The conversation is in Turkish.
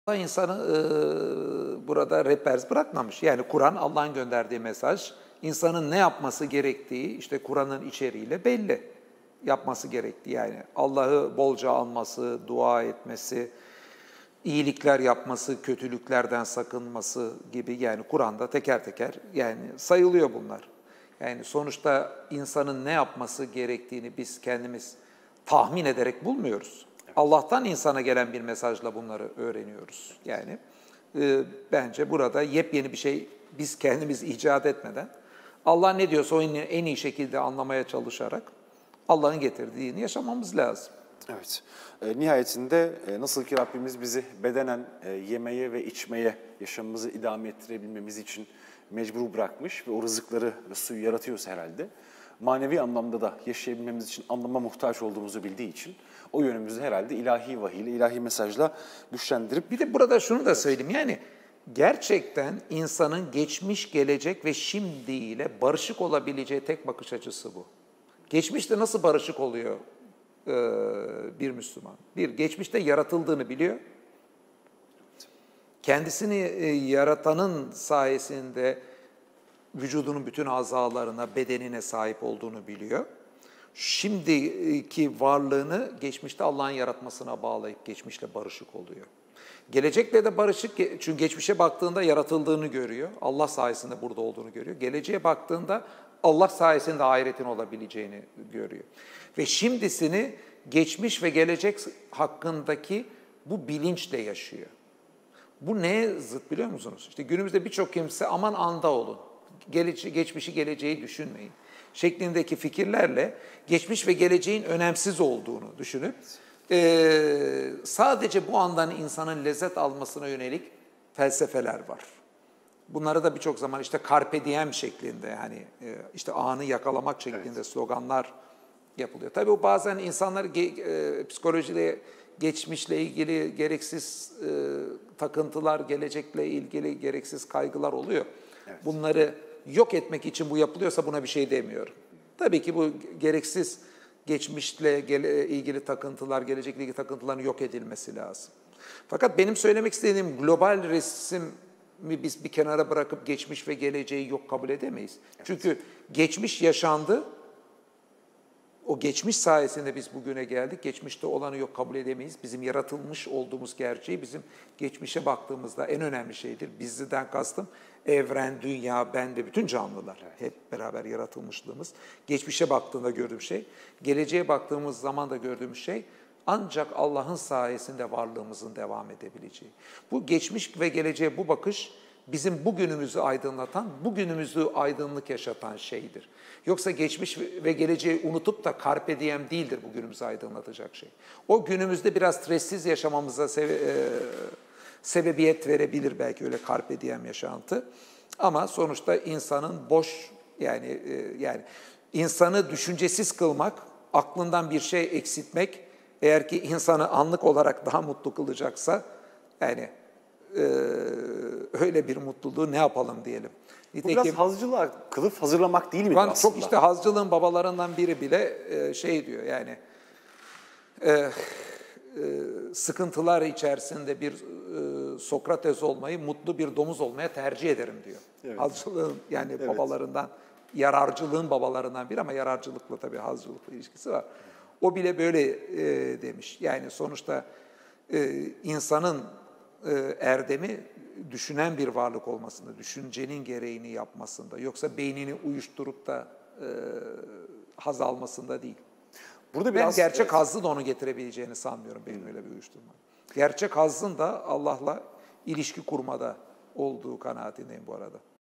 Allah insanı burada rehber bırakmamış. Yani Kur'an Allah'ın gönderdiği mesaj. İnsanın ne yapması gerektiği işte Kur'an'ın içeriğiyle belli. Yapması gerektiği yani Allah'ı bolca anması, dua etmesi, iyilikler yapması, kötülüklerden sakınması gibi yani Kur'an'da teker teker yani sayılıyor bunlar. Yani sonuçta insanın ne yapması gerektiğini biz kendimiz tahmin ederek bulmuyoruz. Allah'tan insana gelen bir mesajla bunları öğreniyoruz. Yani bence burada yepyeni bir şey biz kendimiz icat etmeden Allah ne diyorsa o en iyi şekilde anlamaya çalışarak Allah'ın getirdiğini yaşamamız lazım. Evet. Nihayetinde nasıl ki Rabbimiz bizi bedenen yemeye ve içmeye, yaşamımızı idame ettirebilmemiz için mecbur bırakmış ve o rızıkları ve suyu yaratıyorsa herhalde, manevi anlamda da yaşayabilmemiz için anlama muhtaç olduğumuzu bildiği için o yönümüzü herhalde ilahi vahiyle, ilahi mesajla güçlendirip... Bir de burada şunu da söyleyeyim yani gerçekten insanın geçmiş, gelecek ve şimdiyle barışık olabileceği tek bakış açısı bu. Geçmişte nasıl barışık oluyor bir Müslüman? Bir, geçmişte yaratıldığını biliyor. Kendisini yaratanın sayesinde vücudunun bütün azalarına, bedenine sahip olduğunu biliyor. Şimdiki varlığını geçmişte Allah'ın yaratmasına bağlayıp geçmişle barışık oluyor. Gelecekle de barışık, çünkü geçmişe baktığında yaratıldığını görüyor. Allah sayesinde burada olduğunu görüyor. Geleceğe baktığında Allah sayesinde ahiretin olabileceğini görüyor. Ve şimdisini geçmiş ve gelecek hakkındaki bu bilinçle yaşıyor. Bu neye zıt biliyor musunuz? İşte günümüzde birçok kimse aman anda olun, geçmişi geleceği düşünmeyin şeklindeki fikirlerle geçmiş ve geleceğin önemsiz olduğunu düşünüp sadece bu andan insanın lezzet almasına yönelik felsefeler var. Bunları da birçok zaman işte carpe diem şeklinde hani işte anı yakalamak şeklinde sloganlar yapılıyor. Tabii bu bazen insanlar psikolojide geçmişle ilgili gereksiz takıntılar, gelecekle ilgili gereksiz kaygılar oluyor. Evet. Bunları yok etmek için bu yapılıyorsa buna bir şey demiyorum. Tabii ki bu gereksiz geçmişle ilgili takıntılar, gelecekle ilgili takıntıların yok edilmesi lazım. Fakat benim söylemek istediğim global resmi biz bir kenara bırakıp geçmiş ve geleceği yok kabul edemeyiz. Evet. Çünkü geçmiş yaşandı. O geçmiş sayesinde biz bugüne geldik. Geçmişte olanı yok kabul edemeyiz. Bizim yaratılmış olduğumuz gerçeği bizim geçmişe baktığımızda en önemli şeydir. Bizden kastım evren, dünya, ben ve bütün canlılar. Evet. Hep beraber yaratılmışlığımız. Geçmişe baktığında gördüğüm şey, geleceğe baktığımız zaman da gördüğümüz şey ancak Allah'ın sayesinde varlığımızın devam edebileceği. Bu geçmiş ve geleceğe bu bakış bizim bugünümüzü aydınlatan, bugünümüzü aydınlık yaşatan şeydir. Yoksa geçmiş ve geleceği unutup da carpe diem değildir bugünümüzü aydınlatacak şey. O günümüzde biraz stressiz yaşamamıza sebebiyet verebilir belki öyle carpe diem yaşantı. Ama sonuçta insanın boş yani insanı düşüncesiz kılmak, aklından bir şey eksiltmek eğer ki insanı anlık olarak daha mutlu kılacaksa yani öyle bir mutluluğu ne yapalım diyelim. Nitekim, bu biraz hazcılığa kılıf hazırlamak değil mi aslında? Çok işte hazcılığın babalarından biri bile şey diyor yani sıkıntılar içerisinde bir Sokrates olmayı mutlu bir domuz olmaya tercih ederim diyor. Evet. Hazcılığın yani evet. Babalarından, yararcılığın babalarından biri ama yararcılıkla tabii hazcılıkla ilişkisi var. O bile böyle demiş. Yani sonuçta insanın erdemi düşünen bir varlık olmasında, düşüncenin gereğini yapmasında, yoksa beynini uyuşturup da haz almasında değil. Burada biraz, ben gerçek hazzı da onu getirebileceğini sanmıyorum benim öyle bir uyuşturma. Gerçek hazzın da Allah'la ilişki kurmada olduğu kanaatindeyim bu arada.